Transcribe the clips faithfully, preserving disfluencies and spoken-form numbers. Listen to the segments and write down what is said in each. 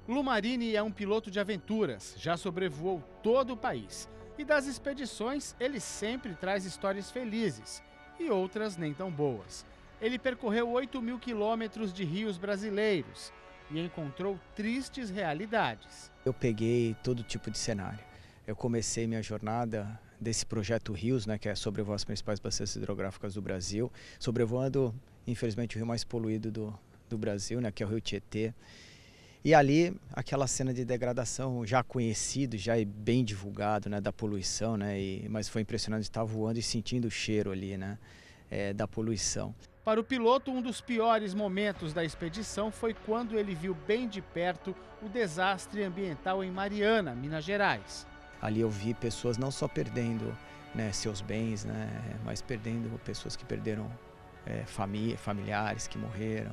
Lumarini é um piloto de aventuras, já sobrevoou todo o país. E das expedições, ele sempre traz histórias felizes e outras nem tão boas. Ele percorreu oito mil quilômetros de rios brasileiros e encontrou tristes realidades. Eu peguei todo tipo de cenário. Eu comecei minha jornada desse projeto Rios, né, que é sobrevoar as principais bacias hidrográficas do Brasil, sobrevoando, infelizmente, o rio mais poluído do, do Brasil, né, que é o Rio Tietê. E ali, aquela cena de degradação já conhecido, já é bem divulgado, né, da poluição, né, e, mas foi impressionante estar voando e sentindo o cheiro ali, né, é, da poluição. Para o piloto, um dos piores momentos da expedição foi quando ele viu bem de perto o desastre ambiental em Mariana, Minas Gerais. Ali eu vi pessoas não só perdendo, né, seus bens, né, mas perdendo pessoas que perderam é, família, familiares que morreram.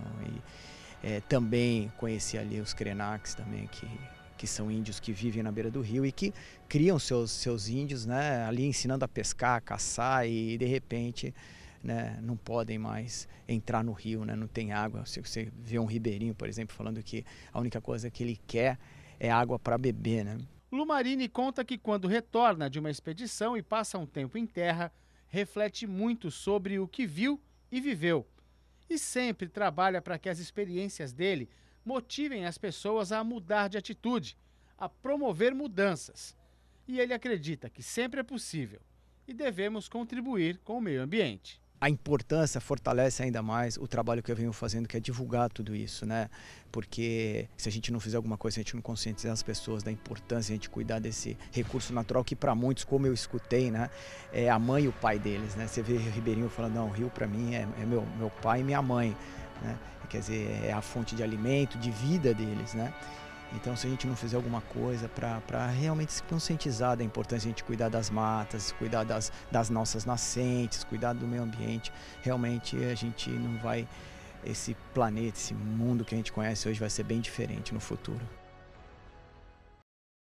E é, também conheci ali os Krenaks também, que, que são índios que vivem na beira do rio e que criam seus, seus índios, né, ali ensinando a pescar, a caçar e de repente, né, não podem mais entrar no rio, né, não tem água. Se você vê um ribeirinho, por exemplo, falando que a única coisa que ele quer é água para beber, né? Lumarini conta que quando retorna de uma expedição e passa um tempo em terra, reflete muito sobre o que viu e viveu. E sempre trabalha para que as experiências dele motivem as pessoas a mudar de atitude, a promover mudanças. E ele acredita que sempre é possível e devemos contribuir com o meio ambiente. A importância fortalece ainda mais o trabalho que eu venho fazendo, que é divulgar tudo isso, né? Porque se a gente não fizer alguma coisa, se a gente não conscientizar as pessoas da importância de a gente cuidar desse recurso natural, que para muitos, como eu escutei, né, é a mãe e o pai deles, né? Você vê o ribeirinho falando, não, o rio para mim é, é meu, meu pai e minha mãe, né? Quer dizer, é a fonte de alimento, de vida deles, né? Então, se a gente não fizer alguma coisa para realmente se conscientizar da importância de a gente cuidar das matas, cuidar das, das nossas nascentes, cuidar do meio ambiente, realmente a gente não vai, esse planeta, esse mundo que a gente conhece hoje vai ser bem diferente no futuro.